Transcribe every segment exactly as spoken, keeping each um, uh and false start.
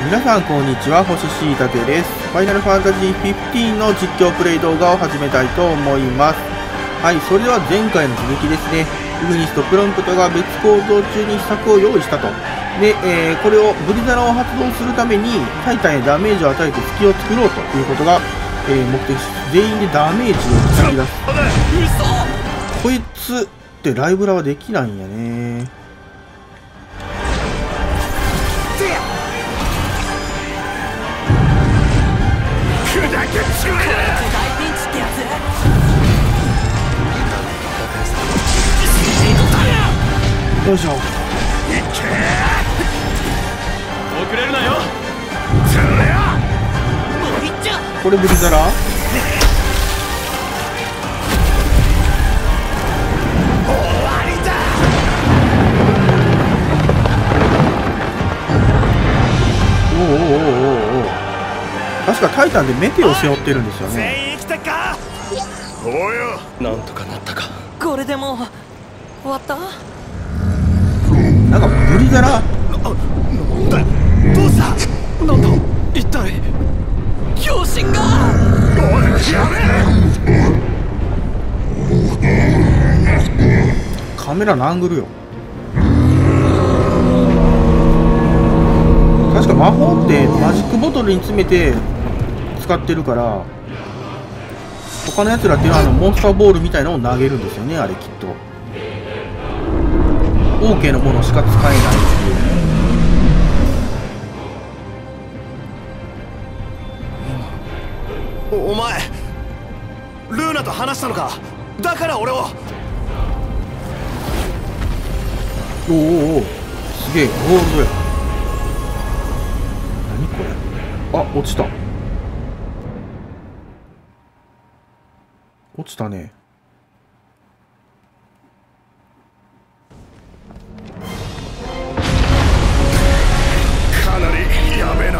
皆さんこんにちは、星しいたけです。ファイナルファンタジーじゅうごの実況プレイ動画を始めたいと思います。はい、それでは前回の続きですね。ウグニスとプロンプトが別行動中に秘策を用意したと。で、えー、これをブリザラを発動するためにタイタンへダメージを与えて隙を作ろうということが、えー、目的です。全員でダメージを叩き出す。こいつってライブラはできないんやね。よいしょ。 遅れるなよ。 これブリザラおおおおおお、確かタイタンでメテオを背負ってるんですよね。 おや、なんとかなったか。 これでもう終わった？ なんかブリザラなんだよ、どうした。なんだ一体。 強心が。 おい、やめ。 カメラのアングルよ。確か魔法ってマジックボトルに詰めて使ってるから、他のやつらっていうのはあのモンスターボールみたいなのを投げるんですよね、あれきっと。OK のものしか使えないっていう。 お, お前ルーナと話したのか。だから俺を。 おおおお、すげえゴールドや。何これ。あ、落ちた。落ちたね。 かなりやべえな。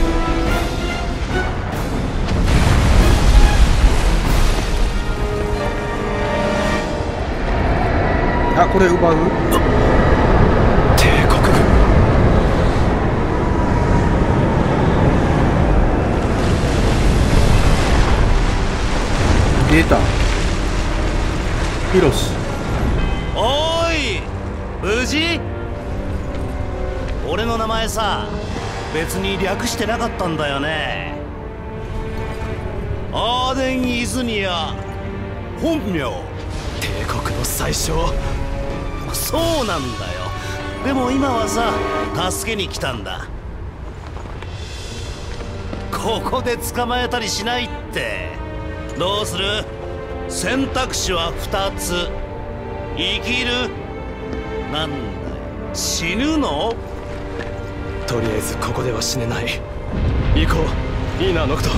あ、これ奪う。 帝国軍。 出た。ヒロシ。 おーい、無事？俺の名前さ、別に略してなかったんだよね。アーデン・イズニア、本名。 帝国の最小。 そうなんだよ。でも今はさ、助けに来たんだ。ここで捕まえたりしないって。どうする？選択肢はふたつ。生きる？なんだよ、死ぬの？ とりあえずここでは死ねない。行こう、いいなノクト。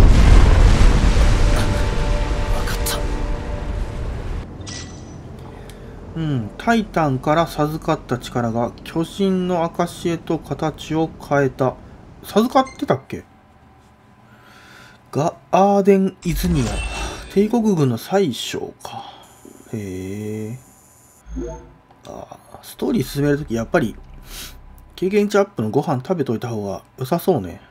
うん、タイタンから授かった力が巨人の証へと形を変えた。授かってたっけ？ガアーデン・イズニア、帝国軍の宰相か。へえ。あ、ストーリー進めるときやっぱり経験値アップのご飯食べといた方が良さそうね。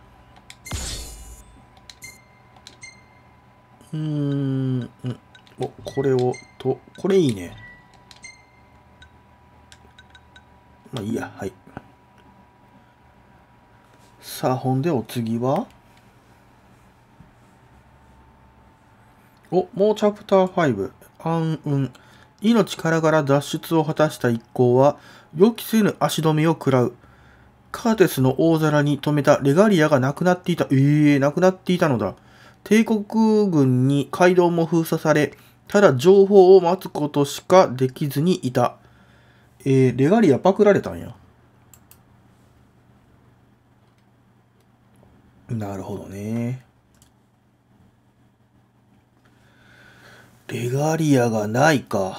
うーん、うん、お、これをと、これいいね。まあいいや、はい。さあ、ほんでお次はお、もうチャプターご。暗雲。命からがら脱出を果たした一行は、予期せぬ足止めを食らう。カーテスの大皿に止めたレガリアがなくなっていた。ええー、なくなっていたのだ。帝国軍に街道も封鎖され、ただ情報を待つことしかできずにいた。えー、レガリアパクられたんや。なるほどね。レガリアがないか。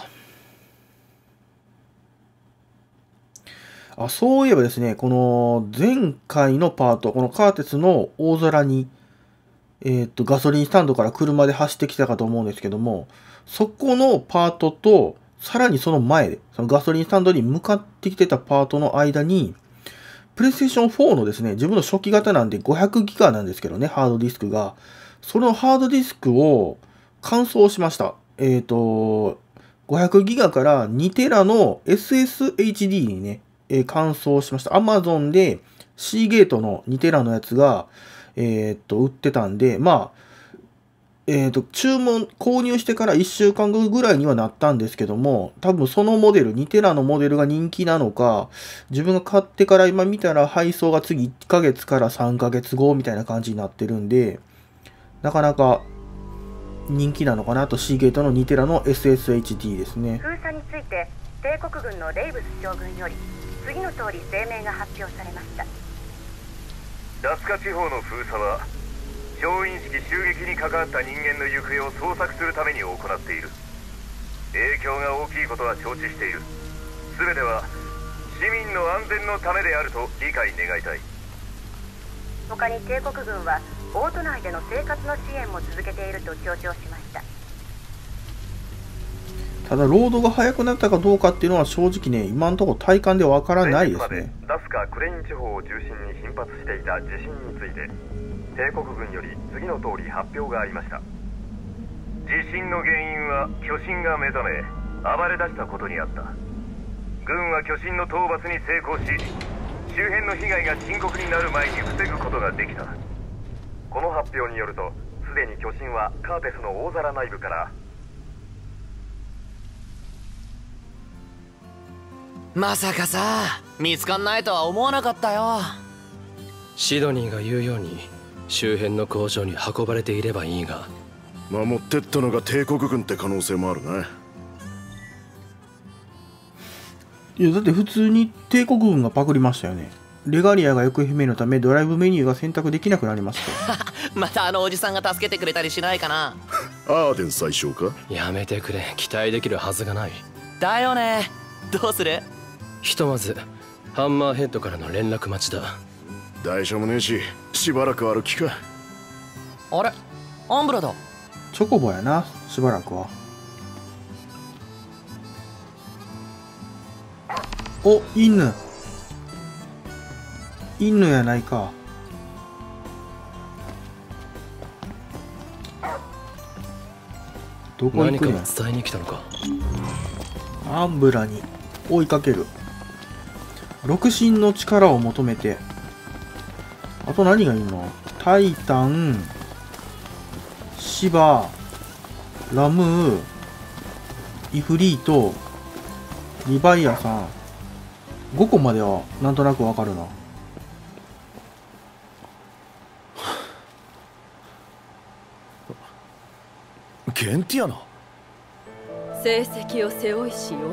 あ、そういえばですね、この前回のパート、このカーテスの大皿に、えっと、ガソリンスタンドから車で走ってきたかと思うんですけども、そこのパートと、さらにその前で、そのガソリンスタンドに向かってきてたパートの間に、 プレイステーションフォーのですね、自分の初期型なんでごひゃくギガなんですけどね、ハードディスクが。そのハードディスクを換装しました。えっと、ごひゃくギガからにテラの エスエスエイチディー にね、えー、換装しました。Amazon で C ゲートのにテラのやつが、えー、っと、売ってたんで、まあ、えっと、注文、購入してからいっしゅうかんごぐらいにはなったんですけども、多分そのモデル、にテラのモデルが人気なのか、自分が買ってから今見たら配送が次いっかげつからさんかげつごみたいな感じになってるんで、なかなか人気なのかなと。 C ゲートのにテラの エスエスエイチディー ですね。 封鎖について帝国軍のレイブス将軍より次の通り声明が発表されました。 ダスカ地方の封鎖は小隕石襲撃に関わった人間の行方を捜索するために行っている。影響が大きいことは承知している。全ては市民の安全のためであると理解願いたい。 他に帝国軍はオート内での生活の支援も続けていると強調しました。 ただロードが速くなったかどうかっていうのは正直ね、今のところ体感でわからないですね。 ダスカ・クレイン地方を中心に頻発していた地震について帝国軍より次の通り発表がありました。地震の原因は巨神が目覚め暴れ出したことにあった。軍は巨神の討伐に成功し、周辺の被害が深刻になる前に防ぐことができた。この発表によると、すでに巨神はカーテスの大皿内部から。 まさかさ、見つかんないとは思わなかったよ。 シドニーが言うように周辺の工場に運ばれていればいいが、 守ってったのが帝国軍って可能性もあるな。 いやだって普通に帝国軍がパクりましたよね。レガリアが行方不明のためドライブメニューが選択できなくなりました。 またあのおじさんが助けてくれたりしないかな。 アーデン最小か。 やめてくれ、期待できるはずがない。 だよね。どうする？ ひとまずハンマーヘッドからの連絡待ちだ。 大丈夫ねえし、しばらく歩きか。 あれ、アンブラだ。 チョコボやな、しばらくは。お、犬。犬やないか。どこ行何かをくんや。 伝えに来たのか。 アンブラに追いかける。六神の力を求めて。あと何がいいの？タイタン、シバ、ラムー、イフリート、リヴァイアさん。ごこまではなんとなくわかるな。 ゲンティアナ。 成績を背負いしようよ。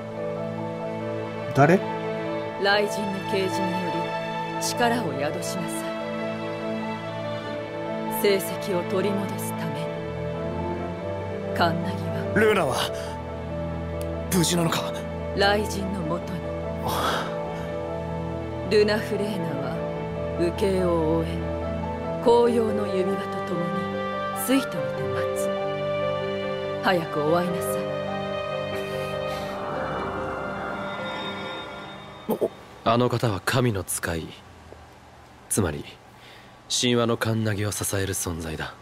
誰？ 雷神の啓示により力を宿しなさい。成績を取り戻すために。カンナギはルーナは無事なのか。 雷神のもとに。ルナフレーナは受けを終え、紅葉の指輪とともにスイートにて待つ。早くお会いなさい。 あの方は神の使い、つまり神話のカンナギを支える存在だ。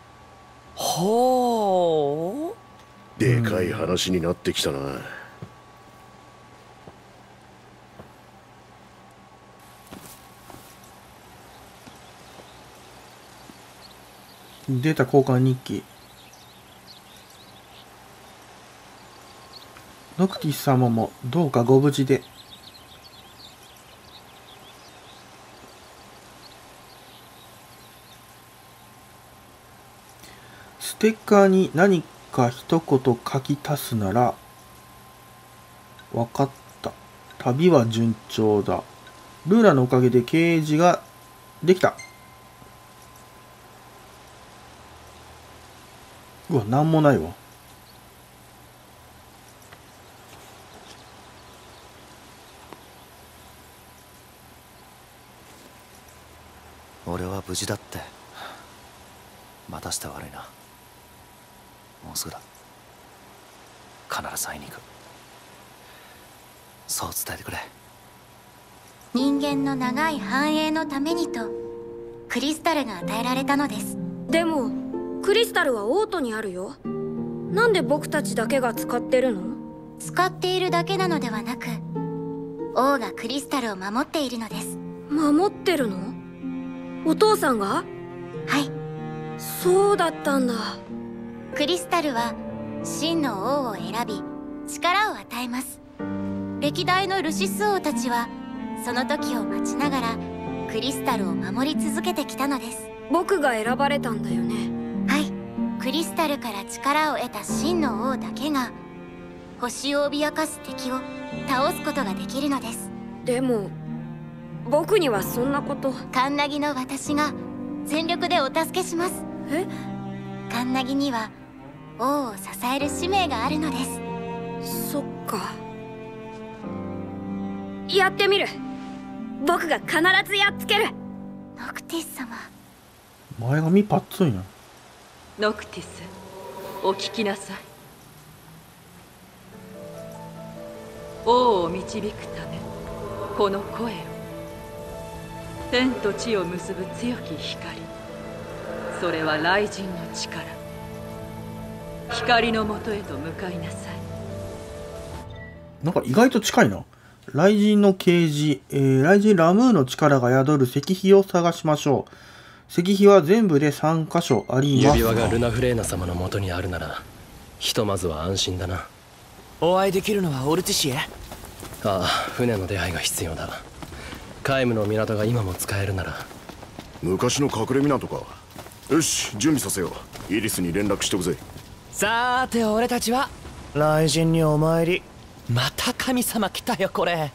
ほう。でかい話になってきたな。 出た交換日記。ノクティス様もどうかご無事で。ステッカーに何か一言書き足すなら、わかった。旅は順調だ。ルーラのおかげで掲示ができた。うわ、なんもないわ。 俺は無事だって。待たせて悪いな。もうすぐだ。必ず会いに行く。そう伝えてくれ。 人間の長い繁栄のためにとクリスタルが与えられたのです。 でもクリスタルはオートにあるよ。なんで僕たちだけが使ってるの？ 使っているだけなのではなく、王がクリスタルを守っているのです。 守ってるの？お父さんが？ はい。 そうだったんだ。 クリスタルは真の王を選び力を与えます。歴代のルシス王たちはその時を待ちながらクリスタルを守り続けてきたのです。 僕が選ばれたんだよね。 はい。クリスタルから力を得た真の王だけが星を脅かす敵を倒すことができるのです。 でも僕にはそんなこと。 カンナギの私が全力でお助けします。 え？ カンナギには王を支える使命があるのです。 そっか。やってみる。僕が必ずやっつける。 ノクティス様。 前髪パッツンや。 ノクティス、お聞きなさい。王を導くためこの声を。天と地を結ぶ強き光、それは雷神の力。光のもとへと向かいなさい。 なんか意外と近いな。雷神の啓示、えー、雷神ラムーの力が宿る石碑を探しましょう。石碑は全部でさんかしょあります。 指輪がルナフレーナ様のもとにあるならひとまずは安心だな。 お会いできるのはオルティシエ？ ああ、船の出会いが必要だ。カイムの港が今も使えるなら。 昔の隠れ港か。よし、準備させよう。イリスに連絡しておくぜ。 さーて俺たちは雷神にお参り。また神様来たよこれ。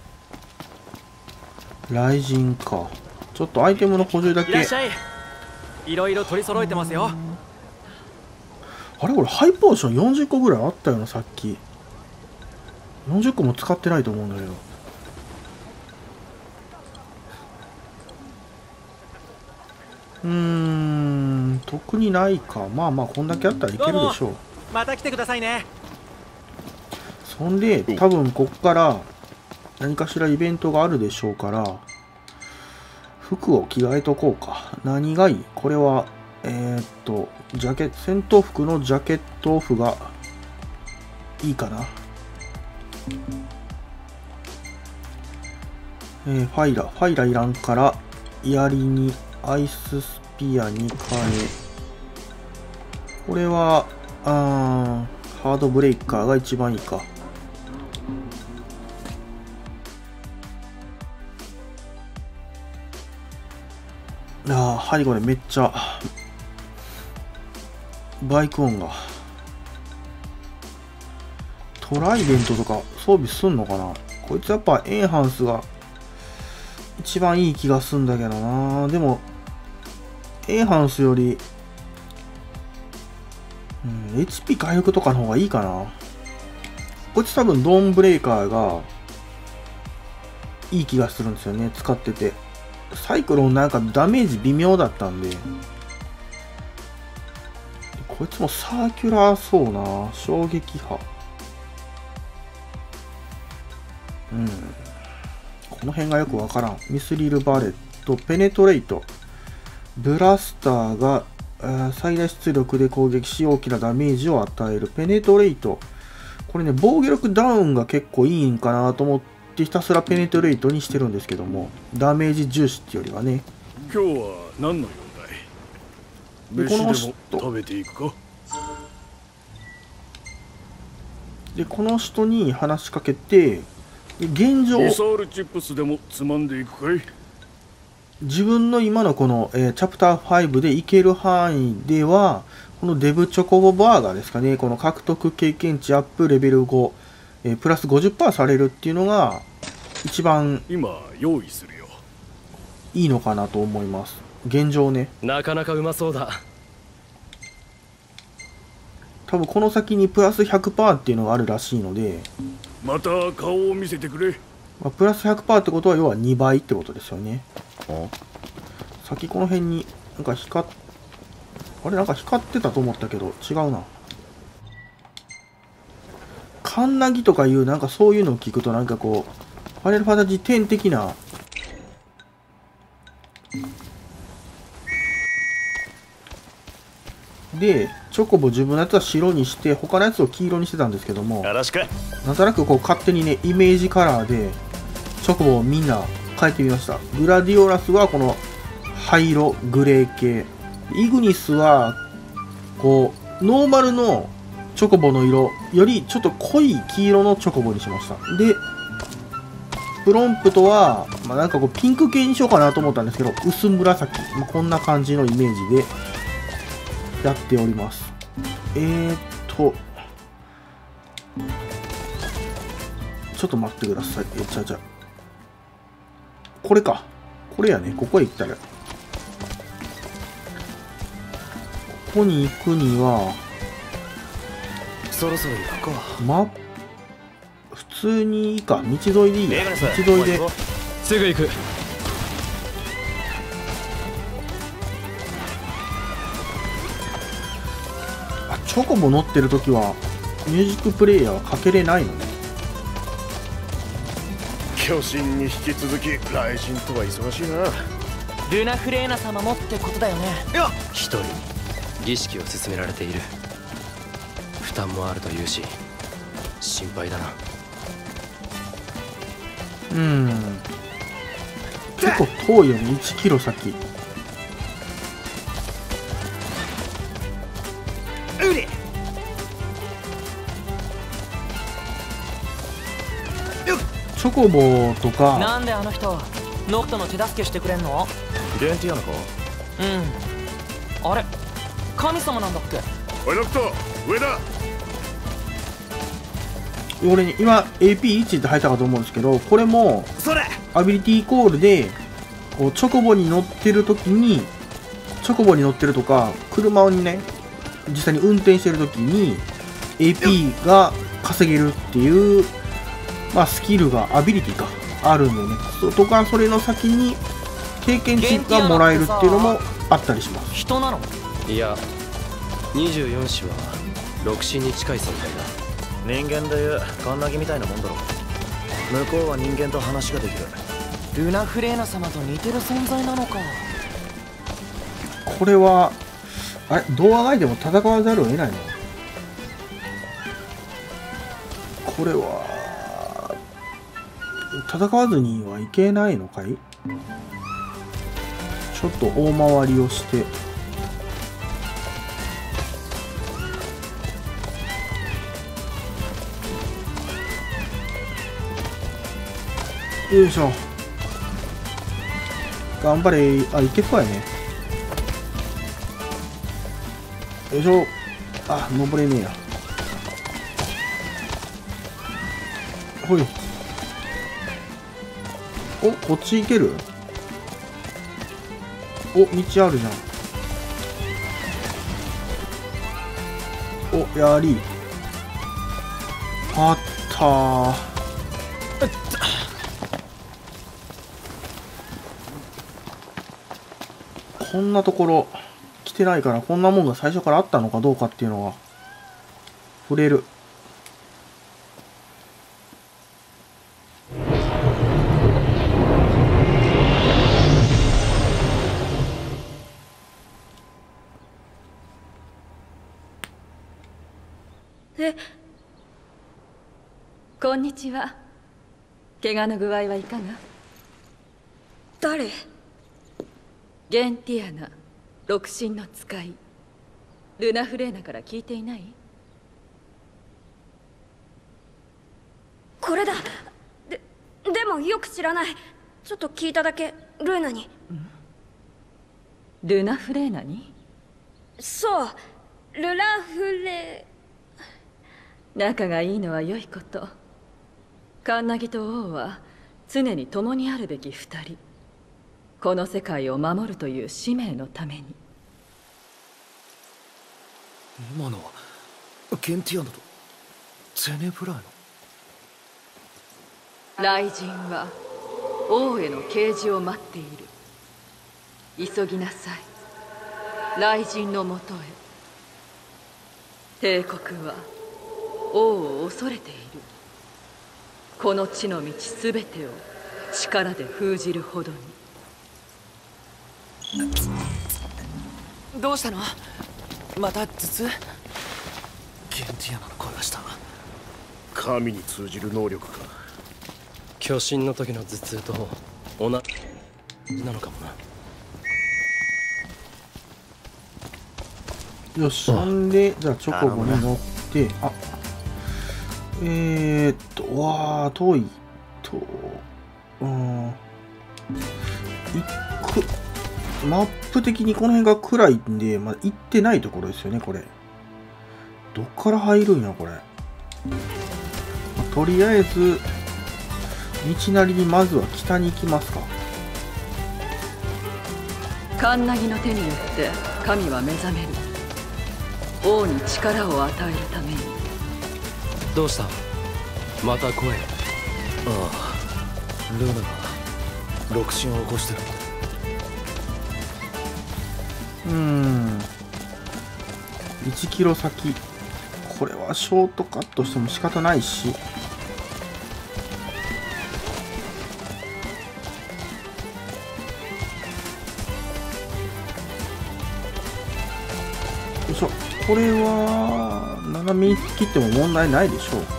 雷神か。ちょっとアイテムの補充だけ。 いらっしゃい。いろいろ取り揃えてますよ。 あれこれハイポーションよんじゅっこぐらいあったよな、さっき。よんじゅっこも使ってないと思うんだけど。うーん、特にないか。まあまあこんだけあったらいけるでしょう。 また来てくださいね。 そんで多分こっから何かしらイベントがあるでしょうから、服を着替えとこうか。何がいい？これはえー、っとジャケ戦闘服のジャケットオフがいいかな。えー、ファイラファイラいらんから槍にアイススピアに変え、これはあーハードブレイカーが一番いいか。ああ、はい、これめっちゃバイク音が。トライデントとか装備すんのかな。こいつやっぱエンハンスが一番いい気がすんだけどな。でもエンハンスより、うん、エイチピー 回復とかの方がいいかな。こいつ多分ドーンブレイカーがいい気がするんですよね、使ってて。サイクロンなんかダメージ微妙だったんで。こいつもサーキュラーそうな。衝撃波。うん。この辺がよくわからん。ミスリルバレット、ペネトレイト。ブラスターが最大出力で攻撃し大きなダメージを与える。ペネトレイト。これね、防御力ダウンが結構いいんかなと思ってひたすらペネトレイトにしてるんですけども、ダメージ重視っていうよりはね。 今日は何の用だい？飯でも食べていくか？ で、この人に話しかけて、現状リサールチップスでもつまんでいくかい？ 自分の今のこの、えー、チャプターごでいける範囲では、このデブチョコボバーガーですかね、この獲得経験値アップレベルご、えー、プラス ごじゅっパーセント されるっていうのが一番今用意するよ。 いいのかなと思います。現状ね。 なかなかうまそうだ。 多分この先にプラス ひゃくパーセント っていうのがあるらしいので、 また顔を見せてくれ。 まあ、プラス ひゃくパーセント ってことは要はにばいってことですよね。先この辺になんか光っあれなんか光ってたと思ったけど違うな。カンナギとかいうなんかそういうのを聞くとなんかこうファイナルファンタジーテン的なでチョコボ自分のやつは白にして他のやつを黄色にしてたんですけども、なんとなくこう勝手にねイメージカラーでチョコボをみんな変えてみました。グラディオラスはこの灰色グレー系、イグニスはこうノーマルのチョコボの色よりちょっと濃い黄色のチョコボにしました。でプロンプトは、まあ、なんかこうピンク系にしようかなと思ったんですけど薄紫、まあ、こんな感じのイメージでやっております。えーっとちょっと待ってください。えじゃあじゃあこれか、これやね。ここへ行ったらここに行くにはそろそろ行くか。 ま普通にいいか、道沿いでいいや。道沿いですぐ行く。 あ、チョコボ乗ってるときはミュージックプレイヤーはかけれないのね。 巨神に引き続き雷神とは忙しいな。 ルナフレーナ様もってことだよね。 いや一人儀式を進められている。負担もあるというし心配だな。 うん、結構遠いよね。いちキロ先。 うれチョコボとか。 なんであの人ノクトの手助けしてくれんの？ ゲンティアナか？ うん。あれ神様なんだっけ？ おいノクト上だ。 俺に今 エーピーワン って入ったかと思うんですけど、これもアビリティコールでこうチョコボに乗ってる時にチョコボに乗ってるとか車にね実際に運転してる時に エーピー が稼げるっていう、まあ、スキルがアビリティかあるんでね、とかそれの先に経験値がもらえるっていうのもあったりします。 人なの？ いやにじゅうよん子はろく神に近い存在だ。 人間でいうカンナギみたいなもんだろ。向こうは人間と話ができる。ルナフレーナ様と似てる存在なのか。 これはあれ動画外でも戦わざるを得ないの？これは戦わずにはいけないのかい？ちょっと大回りをしてよいしょ。頑張れ。あ、いけそうやね。よいしょ。あ、登れねえや。ほい。お、こっち行ける？お、道あるじゃん。お、やり。あったー。こんなところ来てないから、こんなもんが最初からあったのかどうかっていうのが触れる。 え、こんにちは。怪我の具合はいかが？ 誰？ ゲンティアナ、六神の使いルナフレーナから聞いていない？ これだ。で、でもよく知らない。ちょっと聞いただけ。ルーナに。 ルナフレーナに？ そう、ルナフレ仲がいいのは良いこと。カンナギと王は常に共にあるべき二人。この世界を守るという使命のために。 今のはゲンティアナとゼネブラーノ。 雷神は王への啓示を待っている。急ぎなさい、雷神のもとへ。帝国は王を恐れている。この地の道すべてを力で封じるほどに。 どうしたの？また頭痛？ケンティアナの声がした。 神に通じる能力か。 巨神の時の頭痛と同じなのかもな。 よし、ほんで、じゃあチョコボに乗って、あ、えーっと、うわー、遠いと、うん、行く、マップ的にこの辺が暗いんで、まだ行ってないところですよね、これ。どっから入るんや、これ。まあ、とりあえず、道なりにまずは北に行きますか。 カンナギの手によって神は目覚める。王に力を与えるために。 どうした？また声。ああ、ルーナが六神を起こしてる。 うーん、いちキロ先。これはショートカットしても仕方ないし、よいしょ。これは斜めに切っても問題ないでしょう。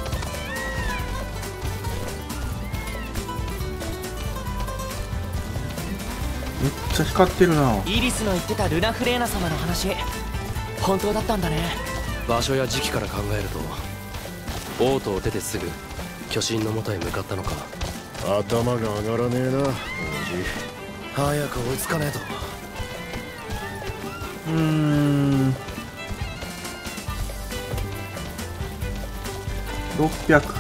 めっちゃ光ってるな。 イリスの言ってたルナフレーナ様の話、本当だったんだね。 場所や時期から考えると、王都を出てすぐ巨神の元へ向かったのか。 頭が上がらねえな、王子。 早く追いつかねえと。 うーん、ろっぴゃく。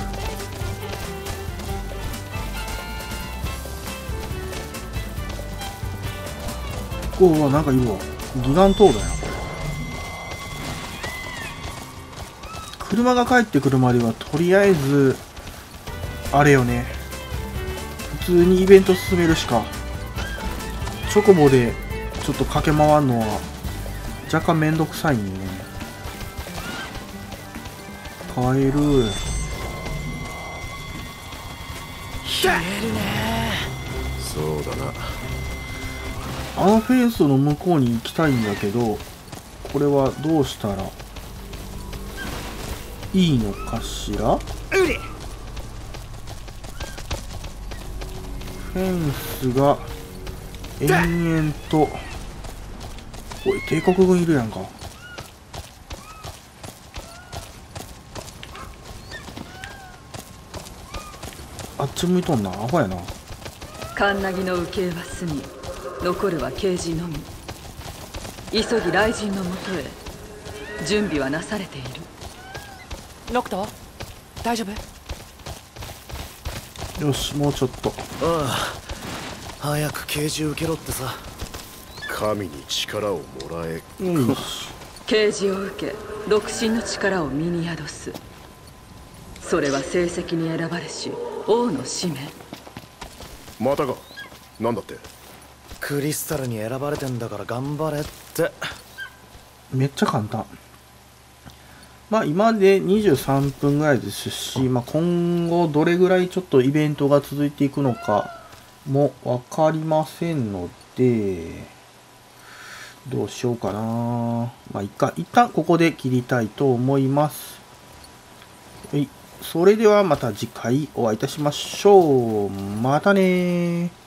おお、なんかいるわ。ギガントーだよ、これ。車が帰ってくるまではとりあえずあれよね、普通にイベント進めるしか。チョコボでちょっと駆け回るのは若干めんどくさいんでね。帰る。 冷えるね。 そうだな。 あのフェンスの向こうに行きたいんだけど、これはどうしたらいいのかしら。フェンスが延々と。おい、帝国軍いるやんか。あっち向いとんな、アホやな。 カンナギの受けは済み、残るは刑事のみ。急ぎ雷神のもとへ。準備はなされている。 ノクト、大丈夫？ よし、もうちょっと。 ああ、早く刑事受けろってさ。 神に力をもらえ。 よし。 刑事を受け、独身の力を身に宿す。それは成績に選ばれし王の使命。 またか。なんだって。 クリスタルに選ばれてんだから頑張れって。 めっちゃ簡単。まあ今でにじゅうさんぷんぐらいですし、まあ、今後どれぐらいちょっとイベントが続いていくのかも分かりませんので、どうしようかな。まあいっか、一旦ここで切りたいと思います。はい。それではまた次回お会いいたしましょう。またねー。